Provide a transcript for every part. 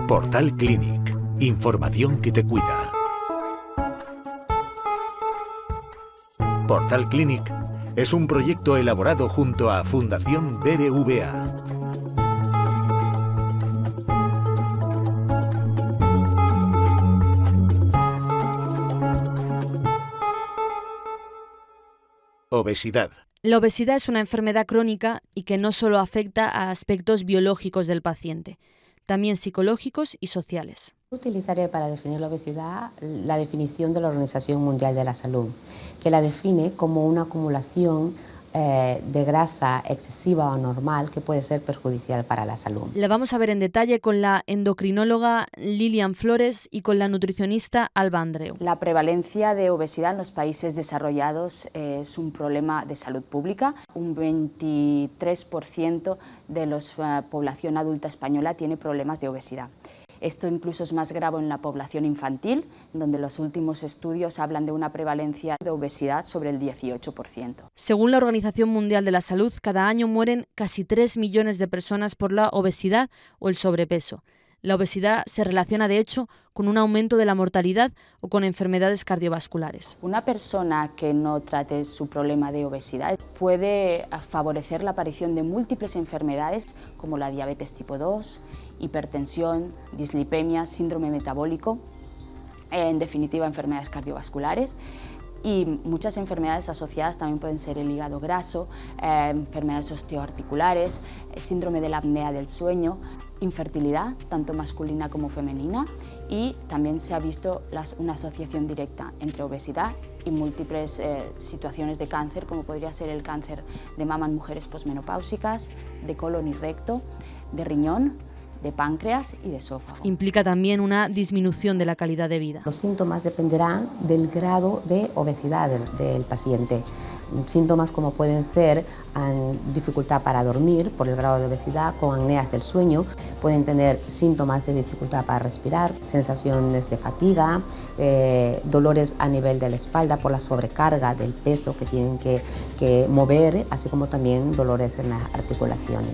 Portal Clínic. Información que te cuida. Portal Clínic es un proyecto elaborado junto a Fundación BBVA. Obesidad. La obesidad es una enfermedad crónica y que no solo afecta a aspectos biológicos del paciente, también psicológicos y sociales. Utilizaré para definir la obesidad la definición de la Organización Mundial de la Salud, que la define como una acumulación de grasa excesiva o normal que puede ser perjudicial para la salud. La vamos a ver en detalle con la endocrinóloga Lilian Flores y con la nutricionista Alba Andreu. La prevalencia de obesidad en los países desarrollados es un problema de salud pública. Un 23% de la población adulta española tiene problemas de obesidad. Esto incluso es más grave en la población infantil, donde los últimos estudios hablan de una prevalencia de obesidad sobre el 18%. Según la Organización Mundial de la Salud, cada año mueren casi 3 millones de personas por la obesidad o el sobrepeso. La obesidad se relaciona, de hecho, con un aumento de la mortalidad o con enfermedades cardiovasculares. Una persona que no trate su problema de obesidad puede favorecer la aparición de múltiples enfermedades como la diabetes tipo 2, hipertensión, dislipemia, síndrome metabólico, en definitiva enfermedades cardiovasculares, y muchas enfermedades asociadas también pueden ser el hígado graso, enfermedades osteoarticulares, síndrome de la apnea del sueño, infertilidad, tanto masculina como femenina, y también se ha visto una asociación directa entre obesidad y múltiples situaciones de cáncer, como podría ser el cáncer de mama en mujeres posmenopáusicas, de colon y recto, de riñón, de páncreas y de esófago. Implica también una disminución de la calidad de vida. Los síntomas dependerán del grado de obesidad del paciente. Síntomas como pueden ser dificultad para dormir por el grado de obesidad, con apneas del sueño, pueden tener síntomas de dificultad para respirar, sensaciones de fatiga, dolores a nivel de la espalda por la sobrecarga del peso que tienen que mover, así como también dolores en las articulaciones.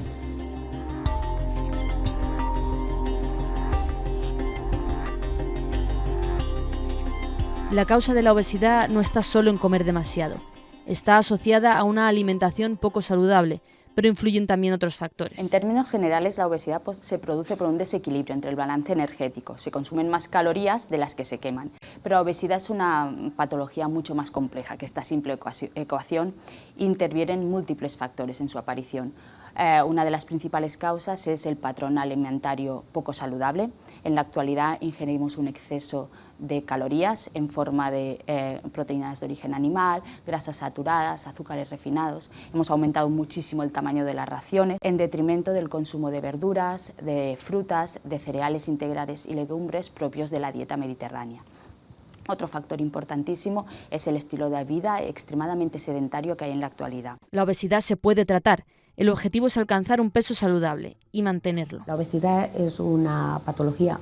La causa de la obesidad no está solo en comer demasiado. Está asociada a una alimentación poco saludable, pero influyen también otros factores. En términos generales, la obesidad se produce por un desequilibrio entre el balance energético. Se consumen más calorías de las que se queman. Pero la obesidad es una patología mucho más compleja, que esta simple ecuación interviene en múltiples factores en su aparición. Una de las principales causas es el patrón alimentario poco saludable. En la actualidad ingerimos un exceso de calorías en forma de proteínas de origen animal, grasas saturadas, azúcares refinados. Hemos aumentado muchísimo el tamaño de las raciones en detrimento del consumo de verduras, de frutas, de cereales integrales y legumbres propios de la dieta mediterránea. Otro factor importantísimo es el estilo de vida extremadamente sedentario que hay en la actualidad. La obesidad se puede tratar. El objetivo es alcanzar un peso saludable y mantenerlo. La obesidad es una patología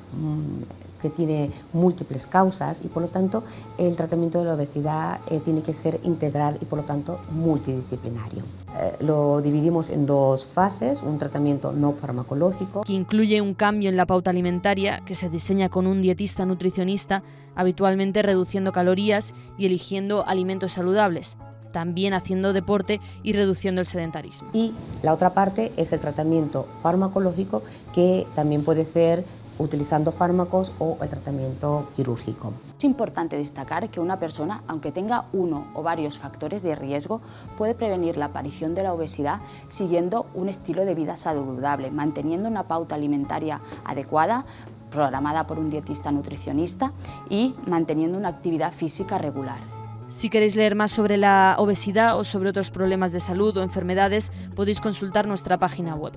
que tiene múltiples causas y por lo tanto el tratamiento de la obesidad tiene que ser integral y por lo tanto multidisciplinario. Lo dividimos en dos fases, un tratamiento no farmacológico, que incluye un cambio en la pauta alimentaria que se diseña con un dietista nutricionista, habitualmente reduciendo calorías y eligiendo alimentos saludables, también haciendo deporte y reduciendo el sedentarismo. Y la otra parte es el tratamiento farmacológico, que también puede ser utilizando fármacos o el tratamiento quirúrgico. Es importante destacar que una persona, aunque tenga uno o varios factores de riesgo, puede prevenir la aparición de la obesidad siguiendo un estilo de vida saludable, manteniendo una pauta alimentaria adecuada, programada por un dietista nutricionista, y manteniendo una actividad física regular. Si queréis leer más sobre la obesidad o sobre otros problemas de salud o enfermedades, podéis consultar nuestra página web,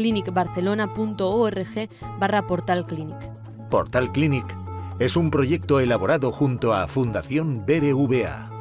clinicbarcelona.org/Portal Clínic. Portal Clínic es un proyecto elaborado junto a Fundación BBVA.